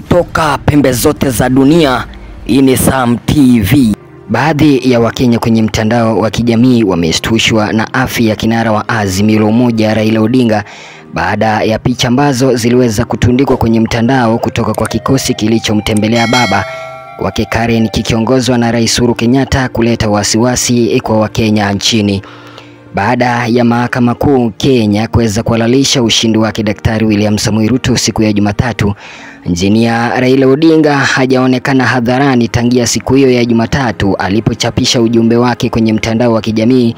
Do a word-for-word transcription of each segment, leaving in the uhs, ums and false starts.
kutoka pembe zote za dunia. Hii ni Sam T V. Baadhi ya Wakenya kwenye mtandao wa kijamii wameshtushwa na afya ya kinara wa Azimio la Umoja Raila Odinga baada ya picha ambazo ziliweza kutundikwa kwenye mtandao kutoka kwa kikosi kilichomtembelea baba wake Karen kikiongozwa na Rais Uhuru Kenyatta kuleta wasiwasi kwa Wakenya nchini. Baada ya mahakama kuu Kenya kuweza kuhalalisha ushindi wake Daktari William Samoei Ruto siku ya Jumatatu, Injinia Raila Odinga hajaonekana hadharani tangia siku hiyo ya Jumatatu alipochapisha ujumbe wake kwenye mtandao wa kijamii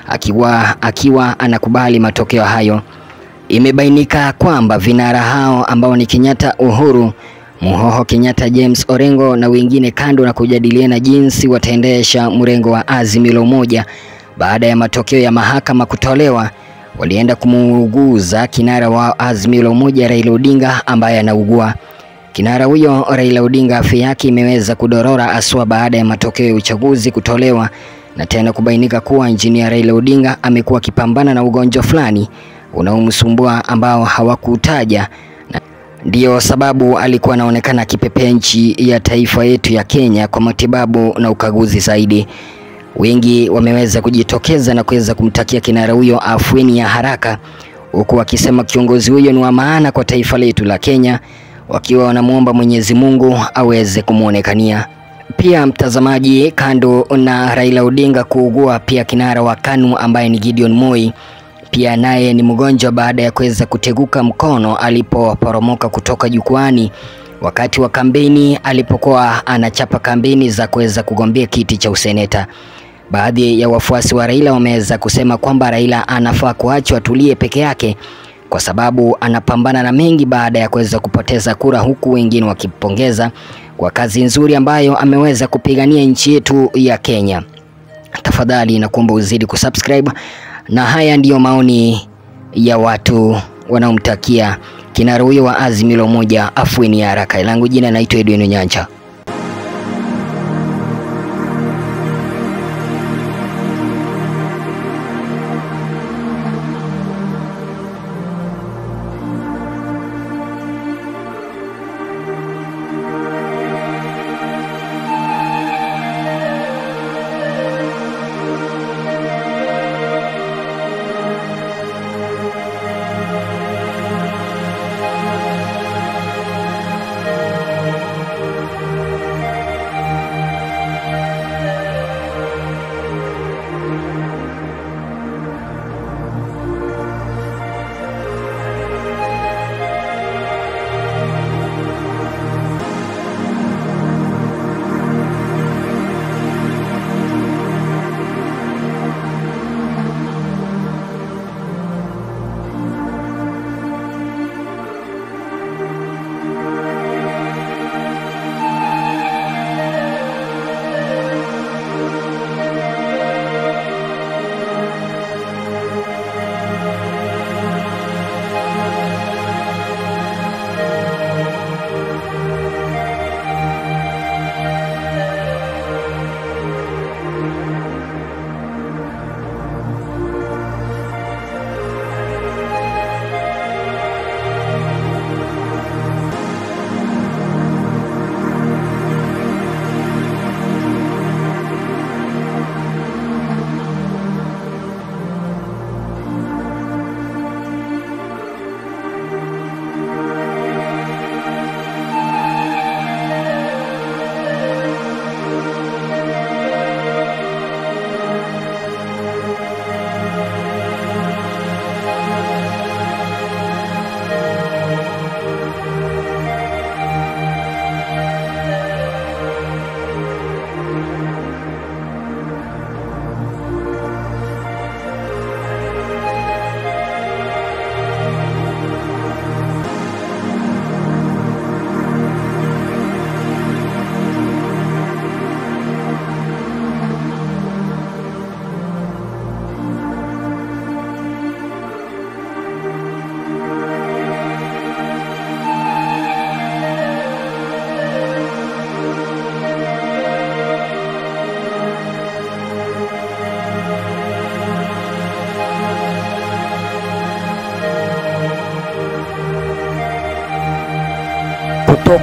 akiwa akiwa anakubali matokeo hayo. Imebainika kwamba vinara hao ambao ni Kenyatta Uhuru, Muhoho Kenyatta, James Orengo na wengine, kando na kujadiliana jinsi wataendesha mrengo wa Azimio la Umoja baada ya matokeo ya mahakama kutolewa, walienda kumuuguza kinara wa Azimio la Umoja Raila Odinga ambaye anaugua. Kinara huyo Raila Odinga afya yake imeweza kudorora aswa baada ya matokeo ya uchaguzi kutolewa na tena kubainika kuwa Injinia Raila Odinga amekuwa akipambana na ugonjwa fulani unaomsumbua ambao hawakutaja, na ndio sababu alikuwa anaonekana akipepea nchi ya taifa yetu ya Kenya kwa matibabu na ukaguzi zaidi. Wengi wameweza kujitokeza na kuweza kumtakia kinara huyo afueni ya haraka, huku wakisema kiongozi huyo ni wa maana kwa taifa letu la Kenya, wakiwa wanamuomba Mwenyezi Mungu aweze kumuonekania. Pia mtazamaji, kando na Raila Odinga kuugua, pia kinara wa KANU ambaye ni Gideon Moi pia naye ni mgonjwa baada ya kuweza kuteguka mkono alipoporomoka kutoka jukwani wakati wa kampeni alipokuwa anachapa kampeni za kuweza kugombea kiti cha useneta. Baadhi ya wafuasi wa Raila wameweza kusema kwamba Raila anafaa kuachwa atulie peke yake kwa sababu anapambana na mengi baada ya kuweza kupoteza kura, huku wengine wakipongeza kwa kazi nzuri ambayo ameweza kupigania nchi yetu ya Kenya. Tafadhali nakuomba uzidi kusubscribe, na haya ndiyo maoni ya watu wanaomtakia kinara huyo wa Azimio la Umoja afueni ya haraka. Langu jina naitwa Edwin Nyancha.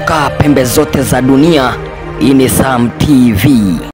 kutoka pembe zote za dunia. Hii ni Sam T V.